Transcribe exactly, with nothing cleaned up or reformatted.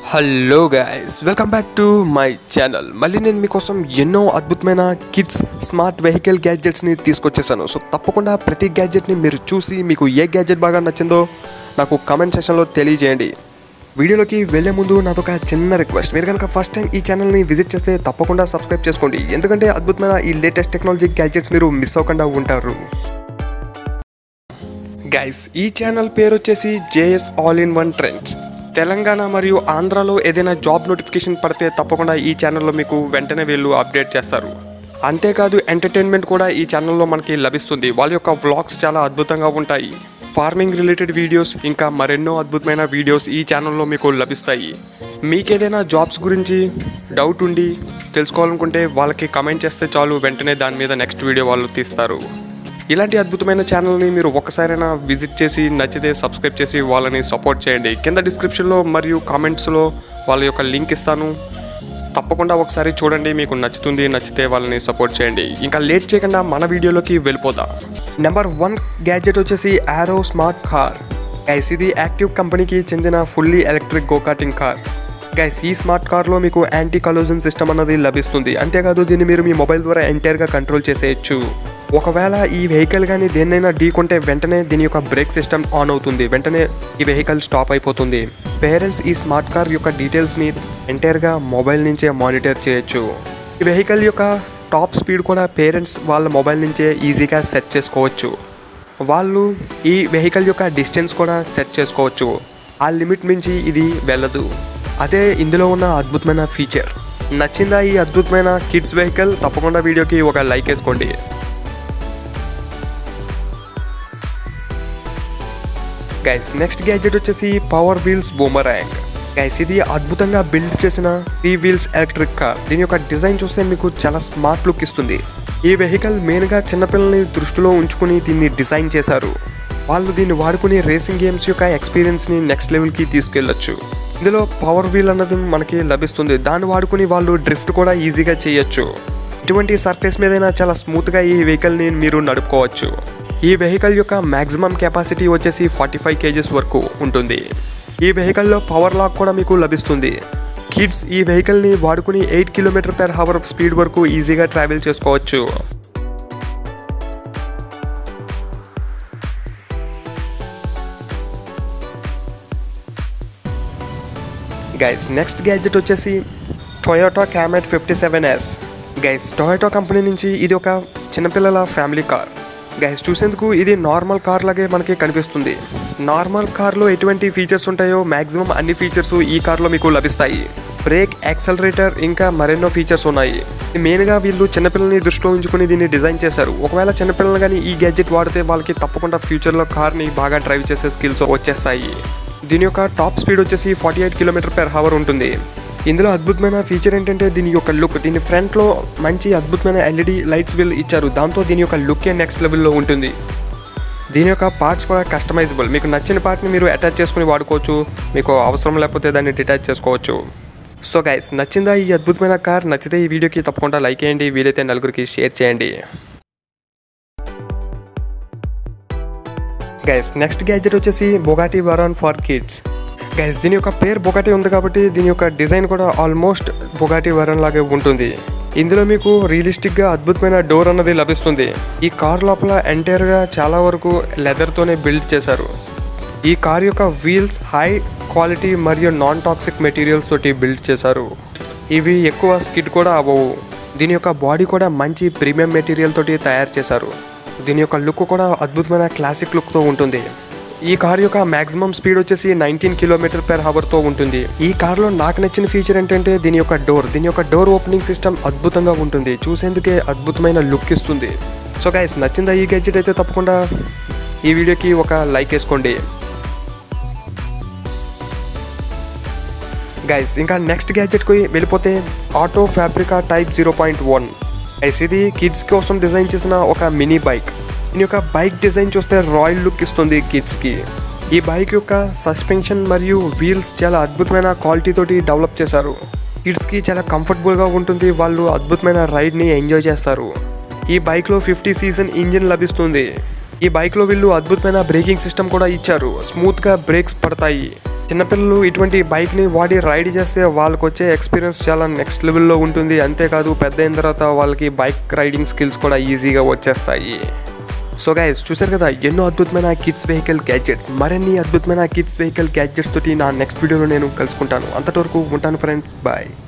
Hello guys, welcome back to my channel. మళ్ళీ నేను మీకోసం ఎన్నో అద్భుతమైన కిడ్స్ స్మార్ట్ వెహికల్ గ్యాడ్జెట్స్ని తీసుకొచ్చేసాను. సో తప్పకుండా ప్రతి గ్యాడ్జెట్ని మీరు చూసి మీకు ఏ గ్యాడ్జెట్ బాగా నచ్చిందో నాకు కామెంట్ సెక్షన్లో తెలియజేయండి. వీడియోలోకి వెళ్ళే ముందు నాదొక చిన్న రిక్వెస్ట్, మీరు కనుక ఫస్ట్ టైం ఈ ఛానల్ని విజిట్ చేస్తే తప్పకుండా సబ్స్క్రైబ్ చేసుకోండి, ఎందుకంటే అద్భుతమైన ఈ లేటెస్ట్ టెక్నాలజీ గ్యాడ్జెట్స్ మీరు మిస్ అవ్వకుండా ఉంటారు. గైస్, ఈ ఛానల్ పేరు వచ్చేసి JS all in one trends. Telangana మరియు ఆంధ్రాలో ఏదైనా జాబ్ నోటిఫికేషన్ పడితే తప్పకుండా ఈ ఛానల్లో మీకు వెంటనే వీళ్ళు అప్డేట్ చేస్తారు. అంతేకాదు ఎంటర్టైన్మెంట్ కూడా ఈ ఛానల్లో మనకి లభిస్తుంది. వాళ్ళ యొక్క వ్లాగ్స్ చాలా అద్భుతంగా ఉంటాయి. ఫార్మింగ్ రిలేటెడ్ వీడియోస్ ఇంకా మరెన్నో అద్భుతమైన వీడియోస్ ఈ ఛానల్లో మీకు లభిస్తాయి. మీకు ఏదైనా జాబ్స్ గురించి డౌట్ ఉండి తెలుసుకోవాలనుకుంటే వాళ్ళకి కమెంట్ చేస్తే చాలు, వెంటనే దాని మీద నెక్స్ట్ వీడియో వాళ్ళు తీస్తారు. ఇలాంటి అద్భుతమైన ఛానల్ని మీరు ఒక్కసారైనా విజిట్ చేసి నచ్చితే సబ్స్క్రైబ్ చేసి వాళ్ళని సపోర్ట్ చేయండి. కింద డిస్క్రిప్షన్లో మరియు కామెంట్స్లో వాళ్ళ యొక్క లింక్ ఇస్తాను, తప్పకుండా ఒకసారి చూడండి, మీకు నచ్చుతుంది. నచ్చితే వాళ్ళని సపోర్ట్ చేయండి. ఇంకా లేట్ చేయకుండా మన వీడియోలోకి వెళ్ళిపోదాం. నెంబర్ వన్ గ్యాడ్జెట్ వచ్చేసి ఆరో స్మార్ట్ కార్. గైస్, ఇది యాక్టివ్ కంపెనీకి చెందిన fully electric go karting car. Guys, ఈ స్మార్ట్ కార్లో మీకు యాంటీ కలూజన్ సిస్టమ్ అన్నది లభిస్తుంది. అంతేకాదు దీన్ని మీరు మీ మొబైల్ ద్వారా ఎంటైర్గా కంట్రోల్ చేసేయచ్చు. ఒకవేళ ఈ వెహికల్ కానీ దేన్నైనా ఢీకొంటే వెంటనే దీని యొక్క బ్రేక్ సిస్టమ్ ఆన్ అవుతుంది, వెంటనే ఈ వెహికల్ స్టాప్ అయిపోతుంది. పేరెంట్స్ ఈ స్మార్ట్ కార్ యొక్క డీటెయిల్స్ని ఎంటైర్గా మొబైల్ నుంచే మానిటర్ చేయొచ్చు. ఈ వెహికల్ యొక్క టాప్ స్పీడ్ కూడా పేరెంట్స్ వాళ్ళ మొబైల్ నుంచే ఈజీగా సెట్ చేసుకోవచ్చు. వాళ్ళు ఈ వెహికల్ యొక్క డిస్టెన్స్ కూడా సెట్ చేసుకోవచ్చు. ఆ లిమిట్ మించి ఇది వెళ్ళదు. అదే ఇందులో ఉన్న అద్భుతమైన ఫీచర్. నచ్చిందా ఈ అద్భుతమైన కిడ్స్ వెహికల్? తప్పకుండా వీడియోకి ఒక లైక్ వేసుకోండి. గైస్, నెక్స్ట్ గ్యాడ్జెట్ వచ్చేసి పవర్ వీల్స్ బూమరాంగ్. గైస్, ఇది అద్భుతంగా బిల్డ్ చేసిన త్రీ వీల్స్ ఎలక్ట్రిక్ కార్. దీని యొక్క డిజైన్ చూస్తే మీకు చాలా స్మార్ట్ లుక్ ఇస్తుంది. ఈ వెహికల్ మెయిన్గా చిన్నపిల్లల్ని దృష్టిలో ఉంచుకుని దీన్ని డిజైన్ చేశారు. వాళ్ళు దీన్ని వాడుకుని రేసింగ్ గేమ్స్ యొక్క ఎక్స్పీరియన్స్ని నెక్స్ట్ లెవెల్కి తీసుకెళ్ళొచ్చు. ఇందులో పవర్ వీల్ అన్నది మనకి లభిస్తుంది. దాన్ని వాడుకుని వాళ్ళు డ్రిఫ్ట్ కూడా ఈజీగా చేయొచ్చు. ఇటువంటి సర్ఫేస్ మీదైనా చాలా స్మూత్గా ఈ వెహికల్ని మీరు నడుపుకోవచ్చు. ఈ వెహికల్ యొక్క మ్యాక్సిమం కెపాసిటీ వచ్చేసి ఫార్టీ ఫైవ్ కేజెస్ వరకు ఉంటుంది. ఈ వెహికల్లో పవర్ లాక్ కూడా మీకు లభిస్తుంది. కిడ్స్ ఈ వెహికల్ని వాడుకుని eight kilometre per hour speed వరకు ఈజీగా ట్రావెల్ చేసుకోవచ్చు. గైస్, నెక్స్ట్ గ్యాడ్జెట్ వచ్చేసి టొయోటా క్యామెట్ fifty seven S. Guys, Toyota company నుంచి ఇది ఒక చిన్నపిల్లల ఫ్యామిలీ కార్. గైస్, చూసేందుకు ఇది నార్మల్ కార్ లాగే మనకి కనిపిస్తుంది. నార్మల్ కార్లో ఎటువంటి ఫీచర్స్ ఉంటాయో మ్యాక్సిమం అన్ని ఫీచర్స్ ఈ కార్లో మీకు లభిస్తాయి. బ్రేక్, యాక్సలరేటర్ ఇంకా మరెన్నో ఫీచర్స్ ఉన్నాయి. మెయిన్గా వీళ్ళు చిన్నపిల్లల్ని దృష్టిలో ఉంచుకుని దీన్ని డిజైన్ చేశారు. ఒకవేళ చిన్నపిల్లలు కానీ ఈ గ్యాడ్జెట్ వాడితే వాళ్ళకి తప్పకుండా ఫ్యూచర్లో కార్ని బాగా డ్రైవ్ చేసే స్కిల్స్ వచ్చేస్తాయి. దీని యొక్క టాప్ స్పీడ్ వచ్చేసి forty eight kilometre per hour ఉంటుంది. ఇందులో అద్భుతమైన ఫీచర్ ఏంటంటే దీని యొక్క లుక్. దీని ఫ్రంట్లో మంచి అద్భుతమైన ఎల్ఈడి లైట్స్ వీల్ ఇచ్చారు. దాంతో దీని యొక్క లుక్కే నెక్స్ట్ లెవెల్లో ఉంటుంది. దీని యొక్క పార్ట్స్ కూడా కస్టమైజబుల్. మీకు నచ్చిన పార్ట్ని మీరు అటాచ్ చేసుకుని వాడుకోవచ్చు. మీకు అవసరం లేకపోతే దాన్ని డిటాచ్ చేసుకోవచ్చు. సో గైస్, నచ్చిందా ఈ అద్భుతమైన కార్? నచ్చితే ఈ వీడియోకి తప్పకుండా లైక్ చేయండి, వీలైతే నలుగురికి షేర్ చేయండి. గైస్, నెక్స్ట్ గ్యాడ్జెట్ వచ్చేసి Bugatti Veyron for kids. Guys, దీని యొక్క పేరు బొగాటి ఉంది కాబట్టి దీని యొక్క డిజైన్ కూడా ఆల్మోస్ట్ బొగాటి వరాన్ లాగే ఉంటుంది. ఇందులో మీకు రియలిస్టిక్గా అద్భుతమైన డోర్ అన్నది లభిస్తుంది. ఈ కార్ లోపల ఎంటైర్గా చాలా వరకు లెదర్తోనే బిల్డ్ చేశారు. ఈ కార్ యొక్క వీల్స్ హై క్వాలిటీ మరియు నాన్ టాక్సిక్ మెటీరియల్స్ తోటి బిల్డ్ చేశారు. ఇవి ఎక్కువ స్కిడ్ కూడా అవ్వవు. దీని యొక్క బాడీ కూడా మంచి ప్రీమియం మెటీరియల్ తోటి తయారు చేశారు. దీని యొక్క లుక్ కూడా అద్భుతమైన క్లాసిక్ లుక్తో ఉంటుంది. ఈ కార్ యొక్క మ్యాక్సిమం స్పీడ్ వచ్చేసి నైన్టీన్ కిలోమీటర్ పర్ అవర్తో ఉంటుంది. ఈ కార్లో నాకు నచ్చిన ఫీచర్ ఏంటంటే దీని యొక్క డోర్. దీని యొక్క డోర్ ఓపెనింగ్ సిస్టమ్ అద్భుతంగా ఉంటుంది. చూసేందుకే అద్భుతమైన లుక్ ఇస్తుంది. సో గైస్, నచ్చిందా ఈ గ్యాడ్జెట్? అయితే తప్పకుండా ఈ వీడియోకి ఒక లైక్ వేసుకోండి. గైస్, ఇంకా నెక్స్ట్ గ్యాడ్జెట్కి వెళ్ళిపోతే auto fabrica type zero point one. Guys, ఇది కిడ్స్ కోసం డిజైన్ చేసిన ఒక మినీ బైక్. దీని యొక్క బైక్ డిజైన్ చూస్తే రాయల్ లుక్ ఇస్తుంది కిడ్స్కి. ఈ బైక్ యొక్క సస్పెన్షన్ మరియు వీల్స్ చాలా అద్భుతమైన క్వాలిటీ తోటి డెవలప్ చేశారు. కిడ్స్కి చాలా కంఫర్టబుల్గా ఉంటుంది. వాళ్ళు అద్భుతమైన రైడ్ని ఎంజాయ్ చేస్తారు. ఈ బైక్లో ఫిఫ్టీ సీజన్ ఇంజిన్ లభిస్తుంది. ఈ బైక్లో వీళ్ళు అద్భుతమైన బ్రేకింగ్ సిస్టమ్ కూడా ఇచ్చారు. స్మూత్గా బ్రేక్స్ పడతాయి. చిన్నపిల్లలు ఇటువంటి బైక్ని వాడి రైడ్ చేస్తే వాళ్ళకి వచ్చే ఎక్స్పీరియన్స్ చాలా నెక్స్ట్ లెవెల్లో ఉంటుంది. అంతేకాదు పెద్ద అయిన తర్వాత వాళ్ళకి బైక్ రైడింగ్ స్కిల్స్ కూడా ఈజీగా వచ్చేస్తాయి. సో గైస్, చూసారు కదా ఎన్నో అద్భుతమైన కిడ్స్ వెహికల్ గ్యాడ్జెట్స్. మరిన్ని అద్భుతమైన కిడ్స్ వెహికల్ గ్యాడ్జెట్స్ తోటి నా నెక్స్ట్ వీడియోలో నేను కలుసుకుంటాను. అంతవరకు ఉంటాను ఫ్రెండ్స్, బాయ్.